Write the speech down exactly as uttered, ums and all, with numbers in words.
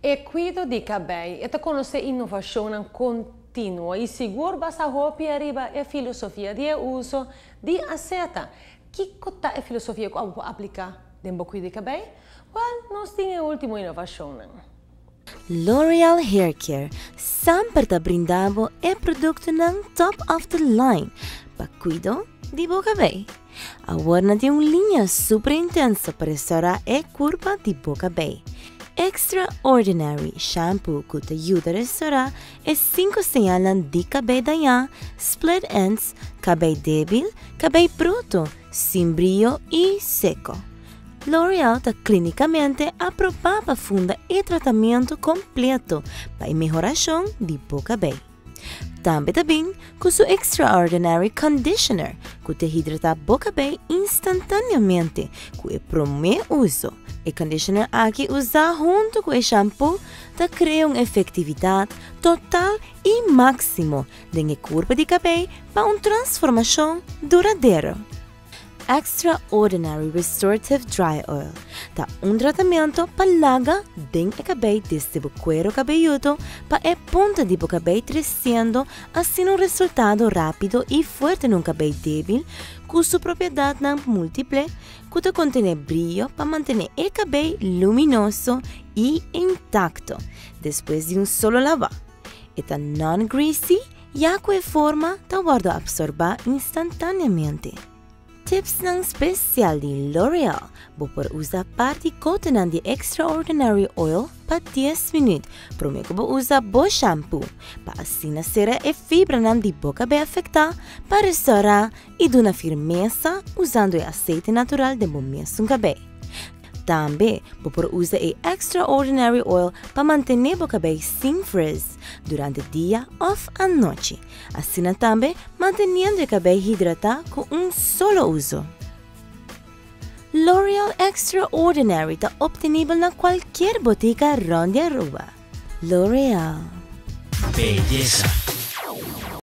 E cuido di cabelli e conosce innovazione continua e sicuro basta roupa arriba e filosofia di uso di asseta. Che cosa è filosofia che può applicare nel cuido di cabelli? Well, non stiamo ultima innovazione. L'Oreal Hair Care sempre ta brindavo e prodotto ng top of the line pa cuido di bo cabelli. Awarna di un linea super intensa per restaurare e curva di bo cabelli. Extraordinary shampoo que te ayuda a restaurar e cinco señalan de cabello dañado, split ends, cabello débil, cabello bruto, sin brillo y seco. L'Oreal está clínicamente aprobada funda e tratamento completo para mejoración de bo cabello. Também também com seu Extraordinary Conditioner, que te hidrata bo cabello instantaneamente, que é promê uso. O conditioner aqui usa junto com o shampoo te cria uma efetividade total e máximo de curva de cabelo para uma transformação duradoura. Extraordinary Restorative Dry Oil dá um tratamento para laga bem o cabelo desde o cuero cabelludo para a ponta de o cabelo crescendo, assim um resultado rápido e forte num cabelo débil, com sua propriedade múltipla, que te contém brilho para manter o cabelo luminoso e intacto depois de um solo lavar. Está non-greasy, já que a forma te guarda absorver instantaneamente. Tips ng special de L'Oreal, bo por usar parte contendo de Extraordinary Oil pa dez minutos, promete bo usar bo shampoo, pa assim nascer a fibra nam de boca bem afetada, para restaurar e dar firmeza usando o azeite natural de bo mesmo cabelo. Também, bo por usar o Extraordinary Oil para manter o cabelo sem frizz durante o dia ou a noite. Assim também, mantendo o cabelo hidratado com um solo uso. L'Oreal Extraordinary está obtenível na qualquer botica ronda Aruba. L'Oreal. Belleza.